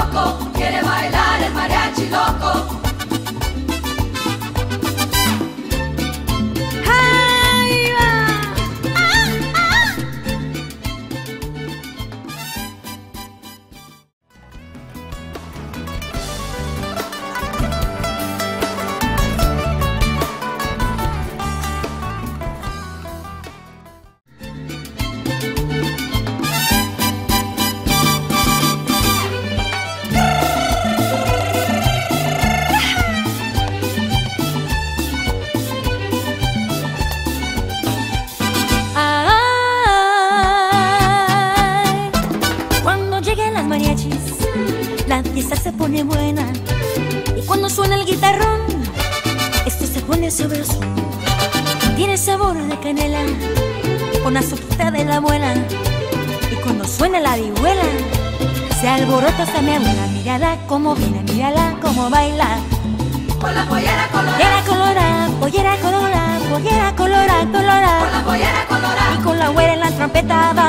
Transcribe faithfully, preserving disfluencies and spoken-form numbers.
loco, quiere bailar el mariachi loco. ¡Ahí va! ¡Ah, ah! La fiesta se pone buena y cuando suena el guitarrón, esto se pone sabroso. Tiene sabor de canela con azúcar de la buena. Y cuando suena la vihuela, se alborota esa mi abuela. Mírala como viene, mírala como baila. Con la pollera colorada, pollera colorada, pollera colorada, pollera colorada, colorada. con la pollera colorada. Y con la güera en la trompeta va